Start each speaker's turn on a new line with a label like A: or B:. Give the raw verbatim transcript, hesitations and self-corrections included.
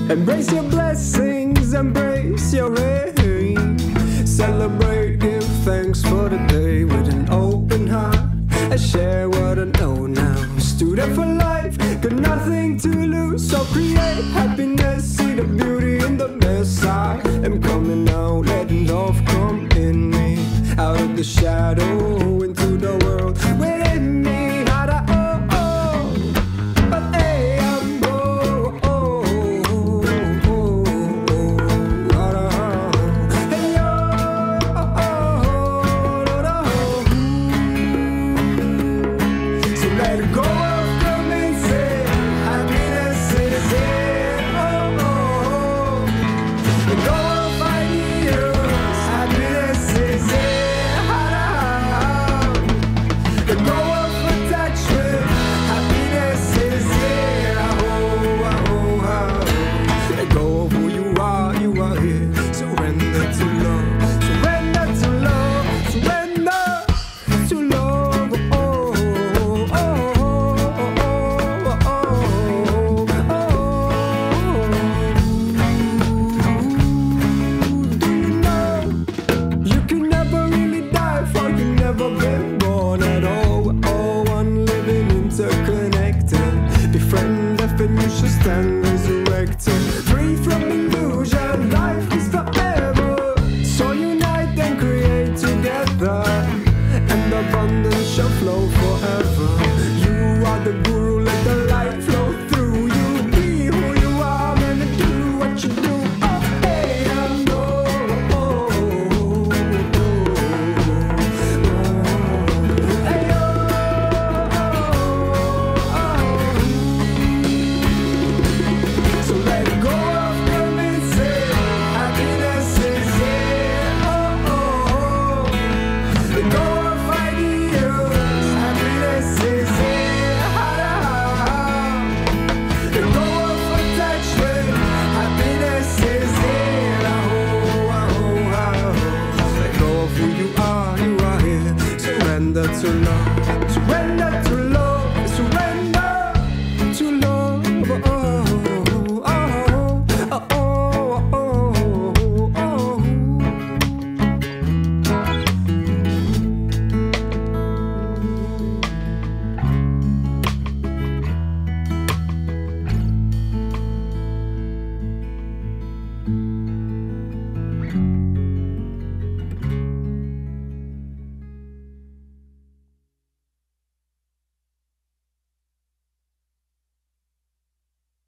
A: Embrace your blessings, embrace your rain. Celebrate, give thanks for the day with an open heart. I share what I know now. Student for life, got nothing to lose. So create happiness, see the beauty in the mess. I am coming out, letting love come in me. Out of the shadow, into the world within me. How to oh oh, but hey, I'm oh oh oh oh oh. How to hey oh oh oh oh. So let it go of come and say happiness is here. Oh oh, let go of ideas. Happiness is here. Let go of attachment. Happiness is here. Oh, oh, oh. Let go of who you are. You are here. Surrender to love. Surrender to love. Surrender to love. Oh, oh, oh, oh, oh, oh, oh. Do you know you can never really die, for you never been born at all. We're all one living interconnected. Befriend, if and you should stand as